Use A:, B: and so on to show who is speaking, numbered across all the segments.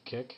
A: kick.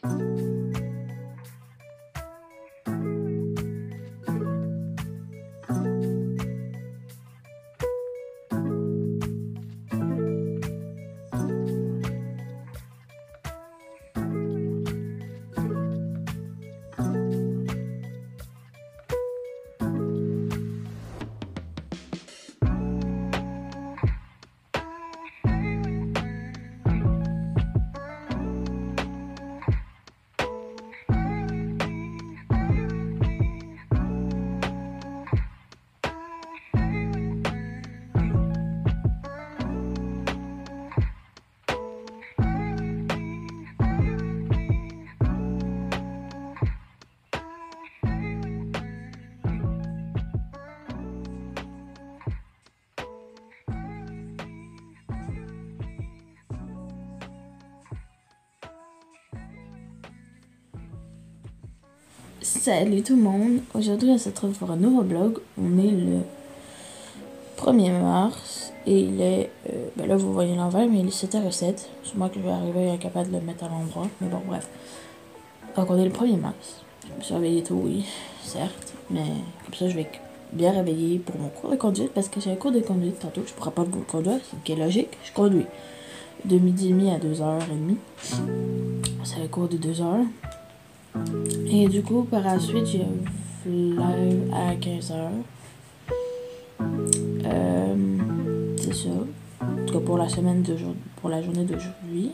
B: Salut tout le monde, aujourd'hui on se retrouve pour un nouveau vlog. On est le 1er mars et il est, là vous voyez l'envers mais il est 7h07. C'est moi que je vais arriver incapable de le mettre à l'endroit, mais bon bref. Donc on est le 1er mars, je me suis réveillée tôt, oui, certes, mais comme ça je vais bien réveiller pour mon cours de conduite parce que j'ai un cours de conduite tantôt, je pourrais pas vous conduire, c'est ce qui est logique, je conduis de 12h30 à 2h30, c'est un cours de 2 heures. Et du coup, par la suite, j'ai un live à 15h. C'est ça. En tout cas, pour la semaine pour la journée d'aujourd'hui.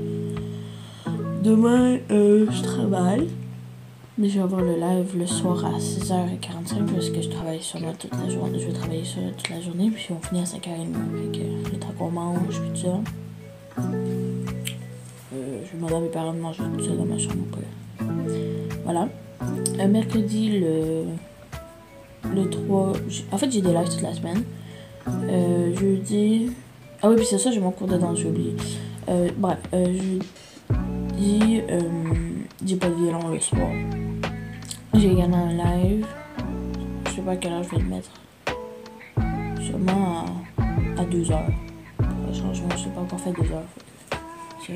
B: Demain, je travaille. Mais je vais avoir le live le soir à 6h45 parce que je travaille sûrement toute la journée. Je vais travailler sur toute la journée. Puis on finit à 5h30. Fait que le temps qu'on mange, puis tout ça. Je vais demander à mes parents de manger tout ça dans ma chambre ou pas. Voilà. Mercredi, le 3... En fait, j'ai des lives toute la semaine. Jeudi... Ah oui, puis c'est ça, j'ai mon cours de danse, j'ai oublié. Bref, jeudi... j'ai pas de violon le soir. J'ai également un live. Je sais pas à quelle heure je vais le mettre. Sûrement à 2h. Pour le changement, je sais pas encore fait 2h. Okay.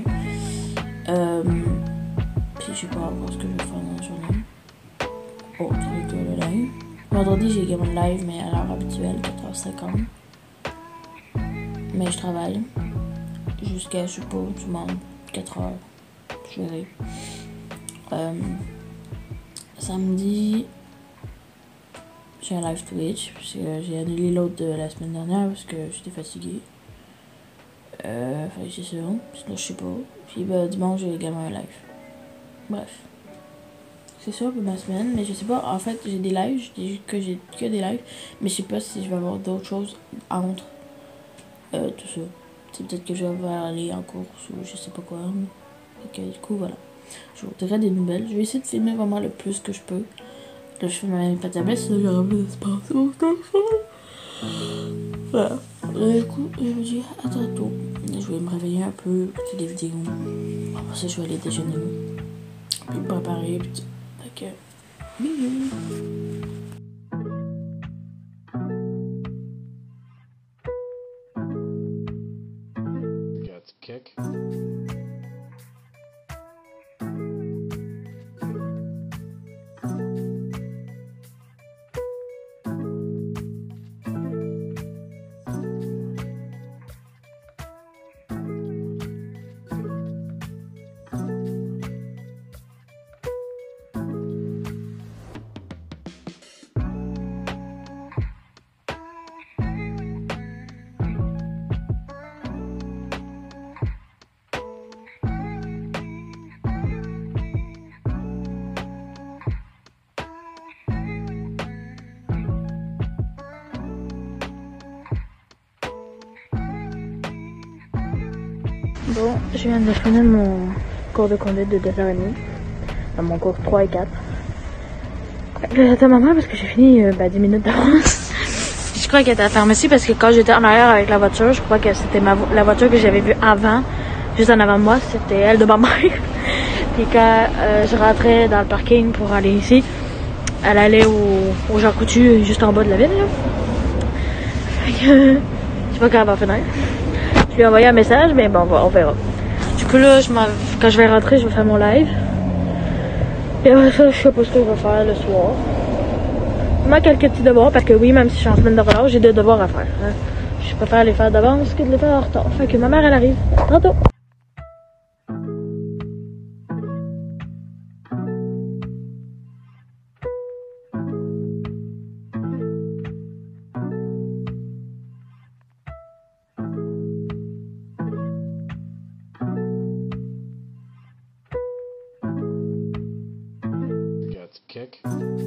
B: Puis je sais pas encore ce que je vais faire dans la journée. Oh, c'est que le live. Vendredi, j'ai également le live, mais à l'heure habituelle, 4h50. Mais je travaille. Jusqu'à, je sais pas, du monde, 4h. Je verrai. Samedi, j'ai un live Twitch. Parce que j'ai annulé l'autre de la semaine dernière parce que j'étais fatiguée. C'est ça. Sinon, je sais pas. Puis dimanche, j'ai également un live. Bref. C'est ça pour ma semaine. Mais je sais pas. En fait, j'ai des lives. J'ai que des lives. Mais je sais pas si je vais avoir d'autres choses entre tout ça. C'est peut-être que je vais aller en course ou je sais pas quoi. Et du coup, voilà. Je vous dirai des nouvelles. Je vais essayer de filmer vraiment le plus que je peux. Là, je fais ma même tablette. Sinon, j'aurai plus d'espace. Voilà. Du coup, je vous dis à tantôt. Je vais me réveiller un peu, écouter des vidéos. Après ça, je vais aller déjeuner. Puis me préparer. Puis fait que, bisous.
A: Got kick.
B: Bon, je viens de finir mon cours de conduite de 2h30. Dans mon cours 3 et 4. J'attends maman parce que j'ai fini 10 minutes d'avance. Je crois qu'elle était à la pharmacie parce que quand j'étais en arrière avec la voiture, je crois que c'était la voiture que j'avais vue avant, juste en avant de moi, c'était elle de ma mère. Puis quand je rentrais dans le parking pour aller ici, elle allait au Jean Coutu, juste en bas de la ville. Là. Fait que, je sais pas quand elle va finir. Je lui ai envoyé un message, mais bon, on verra. Du coup, coup là, quand je vais rentrer, je vais faire mon live. Et après ça, je sais pas ce que je vais faire le soir. Il manque quelques petits devoirs parce que oui, même si je suis en semaine de relâche, j'ai des devoirs à faire. Hein. Je préfère les faire d'avance que de les faire en retard. Fait que ma mère, elle arrive. Tantôt.
A: Got the kick.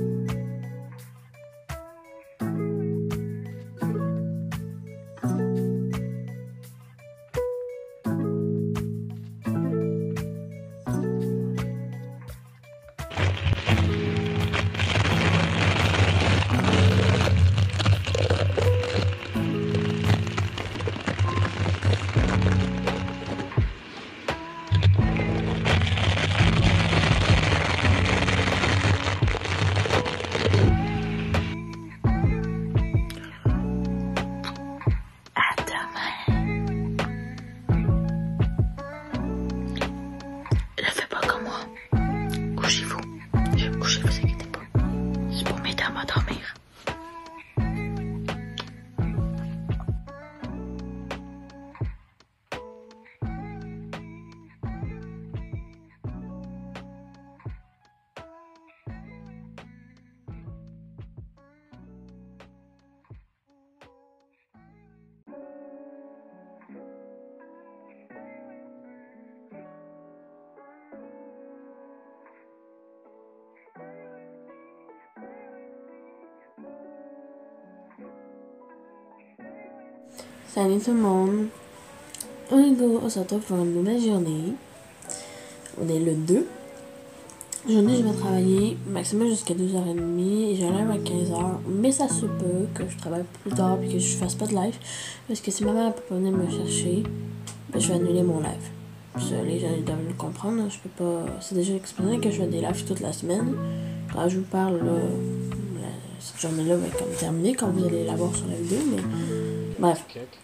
B: Salut tout le monde. On se retrouve pour une nouvelle journée. On est le 2. Aujourd'hui, je vais travailler maximum jusqu'à 2h30 et j'ai l'air à 15h. Mais ça se peut que je travaille plus tard et que je fasse pas de live. Parce que si ma mère peut pas venir me chercher, ben, je vais annuler mon live. Ça, les gens ils doivent le comprendre. Je peux pas. C'est déjà expliqué que je fais des lives toute la semaine. Quand je vous parle, cette journée-là va être comme terminée quand vous allez la voir sur la vidéo. Mais bref.
A: Kick.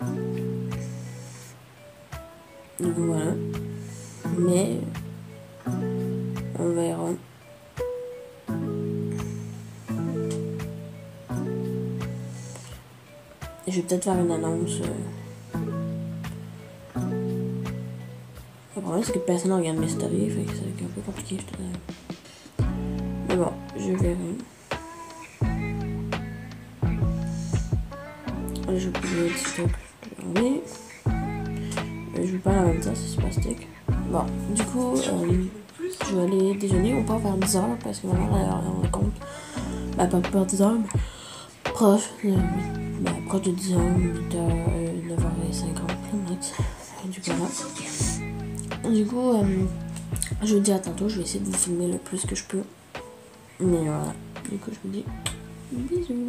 B: Donc voilà. Mais on verra. Je vais peut-être faire une annonce. Le problème c'est que personne ne regarde mes stories, fait que c'est un peu compliqué, je te dis. Mais bon, je verrai. Je vais publier TikTok. Oui. Je vous parle en même temps, c'est super stick. Bon, du coup, je vais aller déjeuner. On part vers 10h parce que ma mère elle raconte. Bah, pas vers 10h, mais proche de 10h, 8h, 9h50, max. Du coup, là. Du coup, je vous dis à tantôt. Je vais essayer de vous filmer le plus que je peux. Mais voilà. Du coup, je vous dis bisous.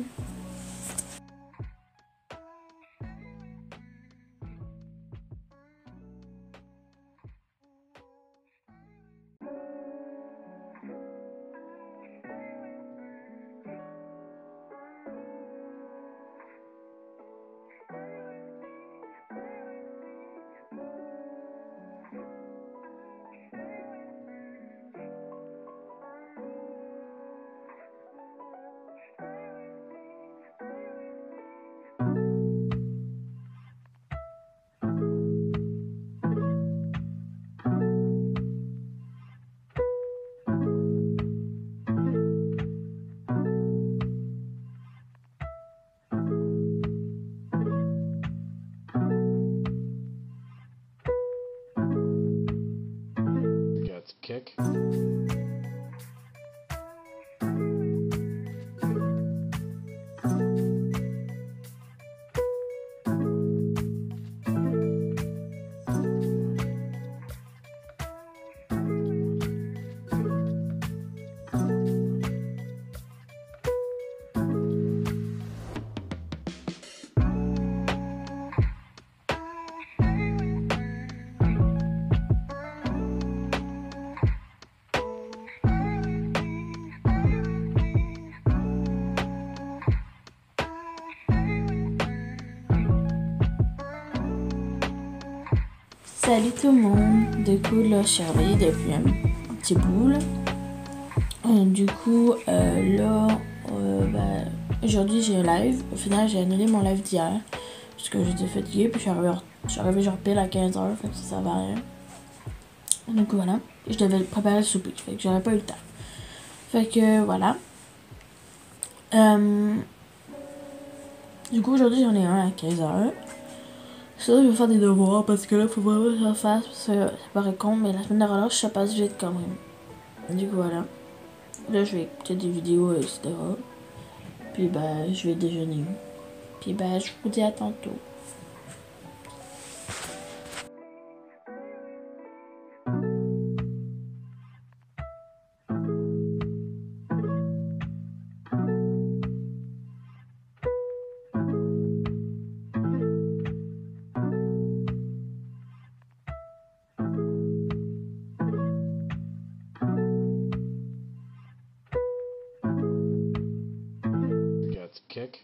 B: Salut tout le monde! Du coup, là, je suis réveillée depuis un petit bout, là. Du coup, aujourd'hui, j'ai un live. Au final, j'ai annulé mon live d'hier. Parce que j'étais fatiguée, puis je suis arrivée genre pile à 15h, fait que ça servait à rien. Donc voilà. Je devais préparer le souper, fait que j'aurais pas eu le temps. Fait que voilà. Du coup, aujourd'hui, j'en ai un à 15h. Ça, je vais faire des devoirs parce que là, faut vraiment que je le fasse. Ça paraît con, mais la semaine de relâche, ça passe vite quand même. Du coup, voilà. Là, je vais écouter des vidéos, etc. Puis, ben, je vais déjeuner. Puis, ben, je vous dis à tantôt.
A: Got kick.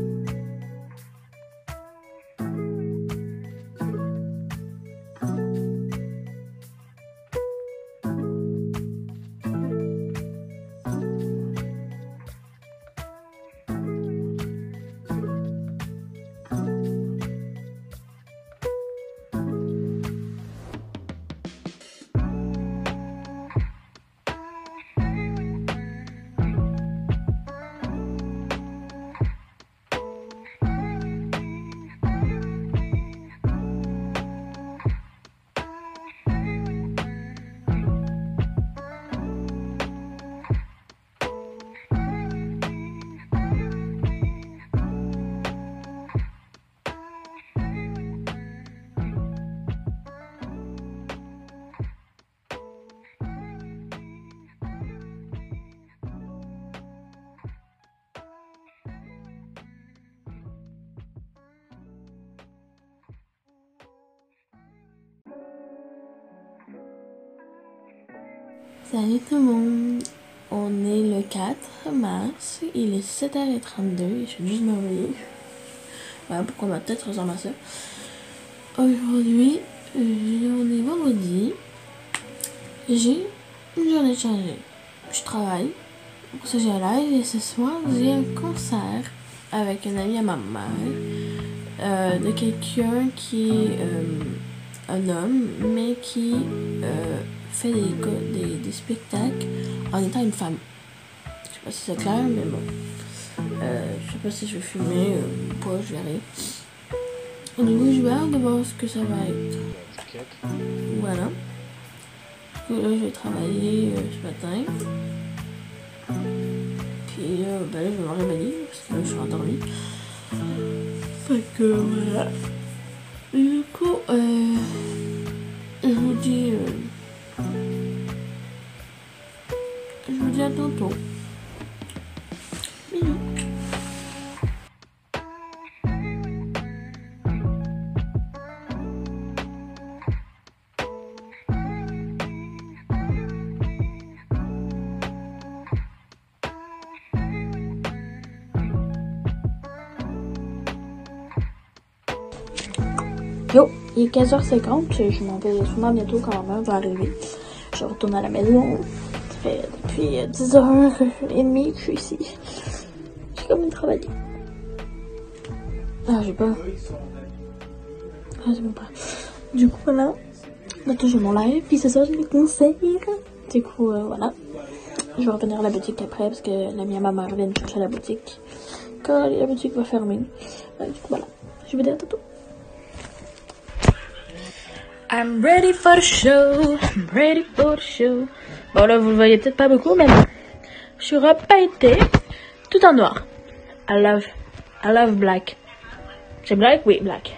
B: Salut tout le monde! On est le 4 mars, il est 7h32 et je suis juste me réveiller. Voilà pourquoi ma tête ressemble à ça. Aujourd'hui, on est vendredi. J'ai une journée chargée. Je travaille. Pour ça, j'ai un live et ce soir, j'ai un concert avec un ami à ma mère de quelqu'un qui est un homme, mais qui fait des spectacles en étant une femme. Je sais pas si c'est clair, mais bon. Je sais pas si je vais filmer ou pas, je verrai. Et du coup, je vais hâte de voir ce que ça va être. Voilà. Du coup, là, je vais travailler ce matin. Puis ben là, je vais me réveiller parce que là, je suis endormie. Fait que voilà. Et du coup, je vous dis à tantôt. Bisous. Yo, il est 15h50, je m'en vais sûrement bientôt quand ma mère va arriver. Je retourne à la maison. Ça fait depuis 10h30 que je suis ici. J'ai comme travaillé. Ah, j'ai pas. Ah, c'est bon pas. Du coup, voilà. Maintenant, j'ai mon live, puis c'est ça, j'ai mes conseils. Du coup, voilà. Je vais revenir à la boutique après, parce que l'ami à ma mère vient me chercher à la boutique. Quand la boutique va fermer. Du coup, voilà. Je vous dis à tantôt. I'm ready for the show. I'm ready for the show. Bon, là, vous le voyez peut-être pas beaucoup, mais bon. Je suis repeintée tout en noir. I love black. C'est black? Oui, black.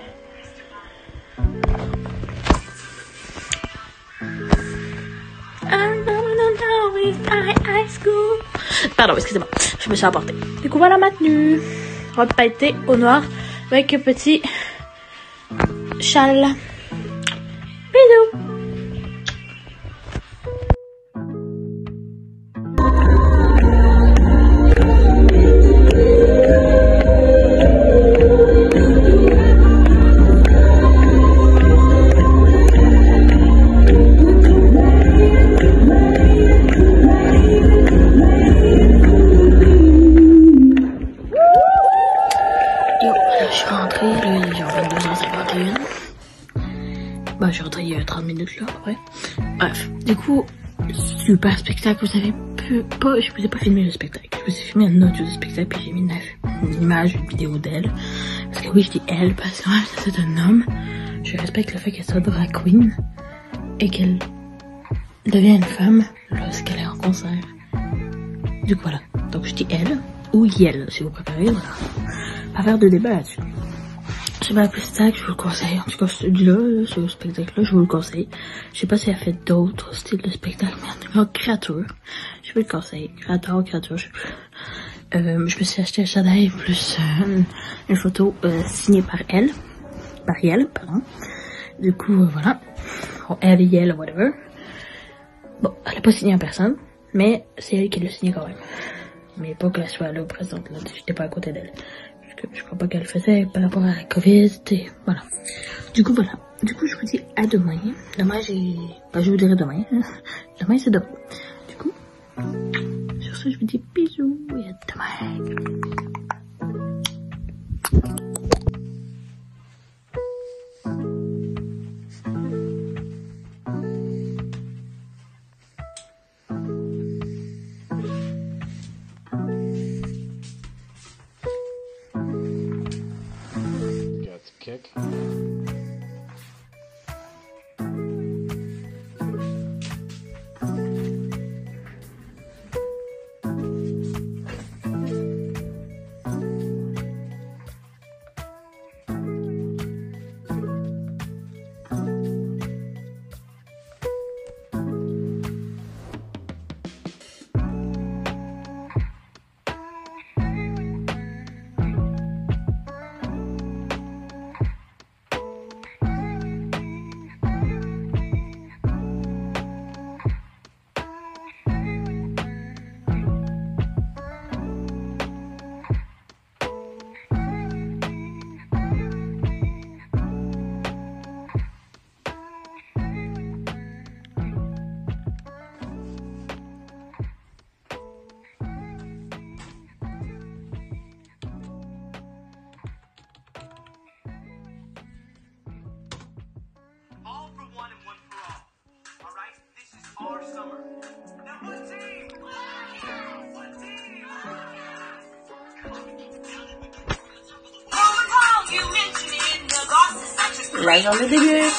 B: Pardon, excusez-moi. Je me suis emportée. Du coup, voilà ma tenue. Repeintée au noir avec un petit châle. Bisous. super spectacle. Vous savez pas, je vous ai pas filmé le spectacle. Je vous ai filmé un audio de spectacle puis j'ai mis une image, une vidéo d'elle. Parce que oui, je dis elle parce que c'est un homme. Je respecte le fait qu'elle soit drag queen et qu'elle devient une femme lorsqu'elle est en concert. Du coup voilà. Donc je dis elle ou yel si vous préférez. Voilà. Pas faire de débat là-dessus. C'est pas plus ça que je vous le conseille. En tout cas, celui-là, ce spectacle-là, je vous le conseille. Je sais pas si elle fait d'autres styles de spectacle, mais en tout cas, créature. Je vous le conseille. Créature, je sais plus. Je me suis acheté un chandail plus une photo signée par elle. Par Yel, pardon. Du coup, voilà. Bon, elle et Yel, whatever. Bon, elle a pas signé en personne, mais c'est elle qui l'a signé quand même. Mais pas qu'elle soit là présente, là. J'étais pas à côté d'elle. Je crois pas qu'elle faisait par rapport à la Covid, et voilà. Du coup, voilà. Du coup, je vous dis à demain. Demain, je vous dirai demain. Demain, c'est demain. Du coup, sur ce, je vous dis bisous et à demain.
A: Kick.
B: La journée débute.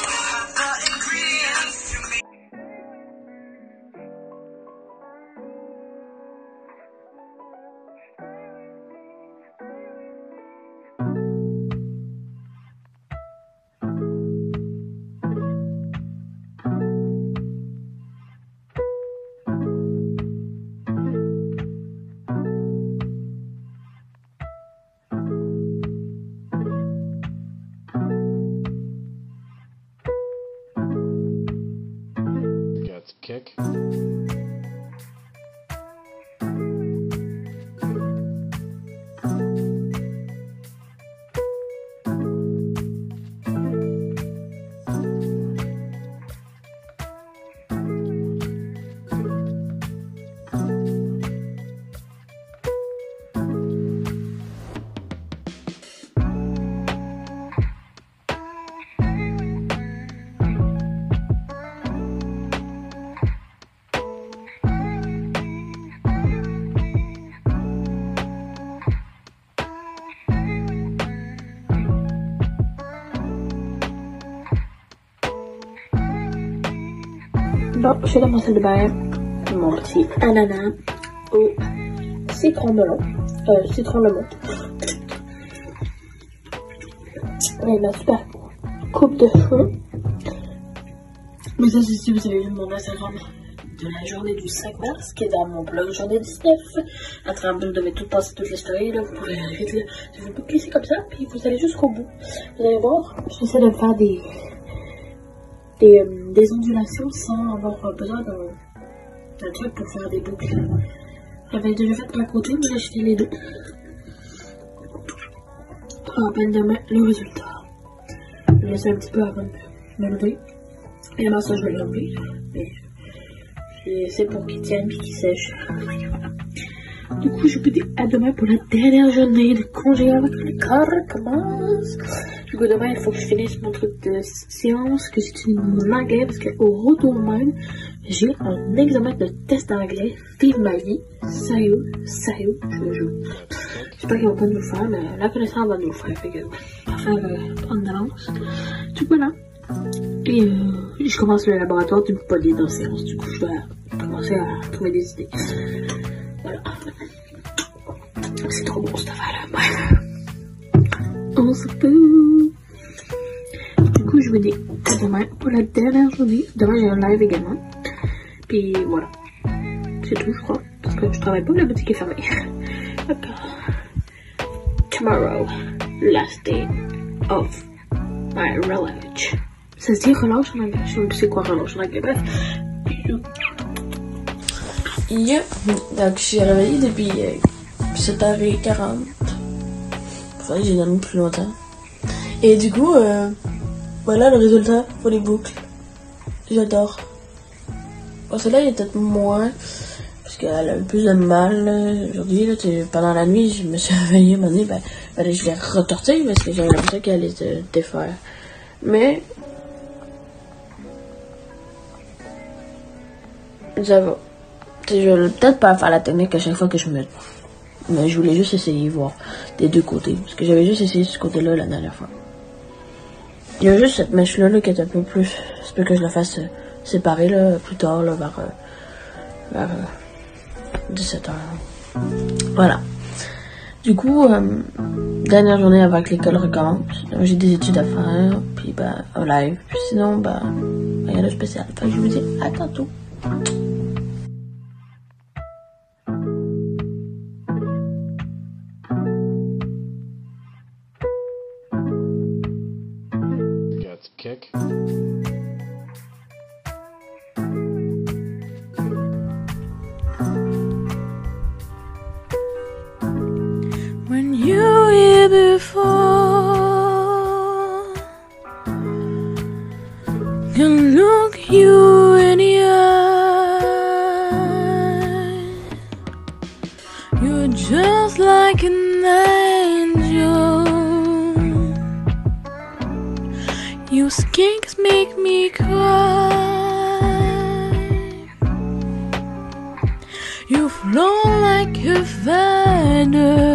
A: Kick.
B: Bon, je suis dans ma salle de bain. Mon petit ananas au citron melon. Citron lemon. Et ma super coupe de cheveux. Mais ça, c'est si vous avez vu mon Instagram de la journée du 5 mars, qui est dans mon blog journée 19. À travers, vous devez tout passer toutes les stories, là. Vous pouvez aller vite, là. Je vais vous glisser comme ça, puis vous allez jusqu'au bout. Vous allez voir, j'essaie de faire des ondulations sans avoir besoin d'un truc pour faire des boucles. J'avais déjà fait d'un côté, mais j'ai acheté les deux. À peine de mettre le résultat. Je vais laisser un petit peu avant de me lever. Et avant ça, je vais l'enlever. C'est pour qu'il tienne et qu'il sèche. Du coup, je vous dis à demain pour la dernière journée de congé avant que l'école commence. Du coup, demain, il faut que je finisse mon truc de science, que j'utilise mon anglais, parce qu'au retour même, j'ai un examen de test d'anglais. Vive ma vie. Sérieux, je le joue. J'espère qu'ils vont pas nous le faire, mais la connaissance va nous le faire. Fait que, on va faire prendre d'avance. Du coup, voilà. Et je commence le laboratoire du poly dans séance. Du coup, je dois commencer à trouver des idées. Voilà. C'est trop bon cette affaire-là. On se peut. Du coup, je vous dis à demain pour la dernière journée. Demain, j'ai un live également. Puis voilà. C'est tout, je crois. Parce que je travaille pas, la boutique est fermée. D'accord. Tomorrow, last day of my relâche. Ça se dit relâche en anglais. Je sais même plus c'est quoi relâche en anglais. Bref. Yeah. Donc, je suis réveillée depuis 7h40. Enfin, j'ai dormi plus longtemps. Et du coup, voilà le résultat pour les boucles. J'adore. Bon, celle-là, il est peut-être moins. Parce qu'elle a eu plus de mal aujourd'hui. Pendant la nuit, je me suis réveillée. À un moment donné, je l'ai retortille parce que j'avais l'impression qu'elle allait se défaire. Mais ça va. Je vais peut-être pas faire la technique à chaque fois que je me... Mais je voulais juste essayer voir des deux côtés. Parce que j'avais juste essayé ce côté-là la dernière fois. Il y a juste cette mèche-là qui est un peu plus... C'est peut que je la fasse séparer là, plus tard, là, vers 17h. Voilà. Du coup, dernière journée avant que l'école recommence. Donc, j'ai des études à faire. Puis en live. Puis sinon, rien de spécial. Fait que je vous dis à tantôt.
A: Kick.
B: When you were here before, can look you in the eye. You're just like an angel. Your skinks make me cry. You flow like a feather.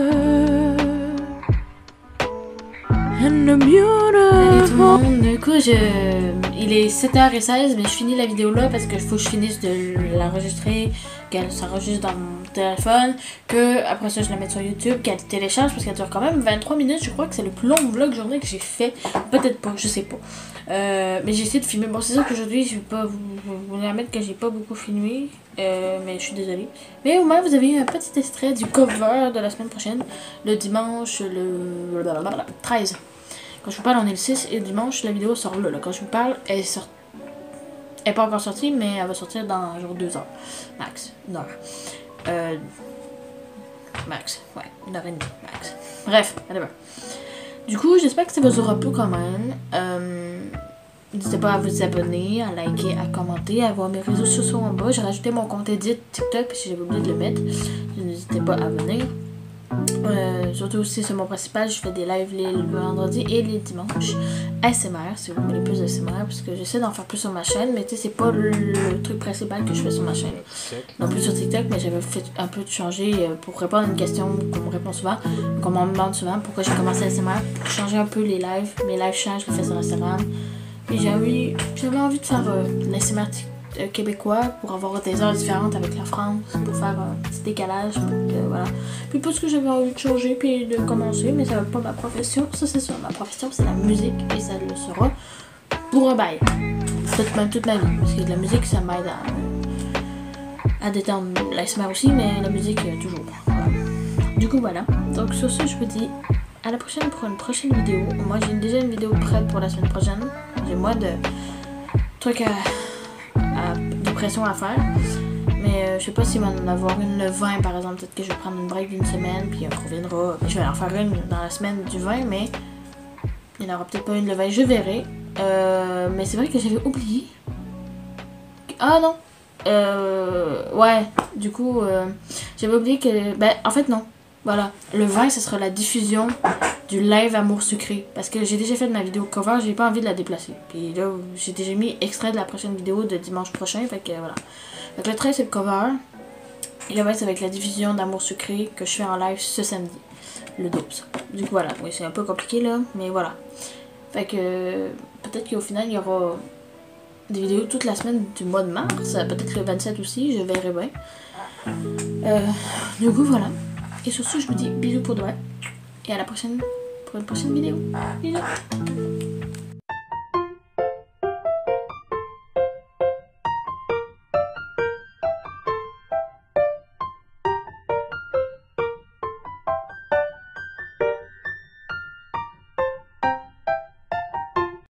B: And a beautiful. Salut tout le monde. Du coup, il est 7h16, mais je finis la vidéo là parce que faut que je finisse de l'enregistrer, qu'elle s'enregistre dans mon téléphone, que après ça je la mette sur YouTube, qu'elle télécharge parce qu'elle dure quand même 23 minutes. Je crois que c'est le plus long vlog journée que j'ai fait. Peut-être pas, je sais pas. Mais j'ai essayé de filmer. Bon, c'est sûr qu'aujourd'hui je vais pas vous admettre que j'ai pas beaucoup filmé, mais je suis désolée. Mais au moins vous avez eu un petit extrait du cover de la semaine prochaine, le dimanche, le 13. Quand je vous parle, on est le 6 et dimanche, la vidéo sort là. Quand je vous parle, elle est pas encore sortie, mais elle va sortir dans genre 2 heures. Max. 1 heure. Max. Ouais, 1h30. Max. Bref, allez. Du coup, j'espère que ça vous aura plu quand même. N'hésitez pas à vous abonner, à liker, à commenter, à voir mes réseaux sociaux en bas. J'ai rajouté mon compte edit TikTok parce que j'avais oublié de le mettre. N'hésitez pas à venir. Surtout aussi sur mon principal, je fais des lives les vendredis et les dimanches ASMR, si vous voulez plus d'ASMR, parce que j'essaie d'en faire plus sur ma chaîne, mais tu sais, c'est pas le truc principal que je fais sur ma chaîne. Non plus sur TikTok, mais j'avais fait un peu de changer pour répondre à une question qu'on me répond souvent, qu'on me demande souvent pourquoi j'ai commencé ASMR, pour changer un peu les lives. Mes lives changent, je les fais sur Instagram. Et j'avais envie de faire un ASMR québécois pour avoir des heures différentes avec la France, pour faire un petit décalage, pour que, voilà. Puis parce que j'avais envie de changer puis de commencer, mais ça va pas ma profession, ça c'est sûr, ma profession c'est la musique et ça le sera pour un bail, peut-être même toute ma vie, parce que la musique ça m'aide à détendre l'ASMR aussi, mais la musique toujours. Voilà. Du coup voilà, donc sur ce je vous dis à la prochaine pour une prochaine vidéo. Moi j'ai déjà une vidéo prête pour la semaine prochaine, j'ai moins de trucs de pression à faire, mais je sais pas s'il va en avoir une le 20 par exemple. Peut-être que je vais prendre une break d'une semaine puis on reviendra, je vais en faire une dans la semaine du 20, mais il n'y en aura peut-être pas une le 20, je verrai. Mais c'est vrai que j'avais oublié. Ah non, ouais, Du coup, j'avais oublié que... Ben, en fait, non. Voilà. Le 20, ce sera la diffusion du live Amour Sucré. Parce que j'ai déjà fait ma vidéo cover, j'ai pas envie de la déplacer. Puis là, j'ai déjà mis extrait de la prochaine vidéo de dimanche prochain. Fait que voilà. Donc le 13, c'est le cover. Et le 20, c'est avec la diffusion d'Amour Sucré que je fais en live ce samedi. Le 12. Du coup, voilà. Oui, c'est un peu compliqué là, mais voilà. Fait que peut-être qu'au final, il y aura des vidéos toute la semaine du mois de mars. Peut-être le 27 aussi, je verrai bien. Du coup, voilà. Et sur ce, je vous dis bisous pour demain. Et à la prochaine pour une prochaine vidéo. Bisous.